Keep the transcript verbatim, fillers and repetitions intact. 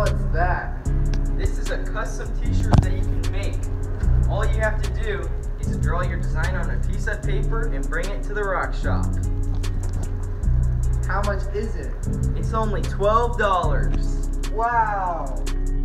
What's that? This is a custom t-shirt that you can make. All you have to do is draw your design on a piece of paper and bring it to the rock shop. How much is it? It's only twelve dollars. Wow!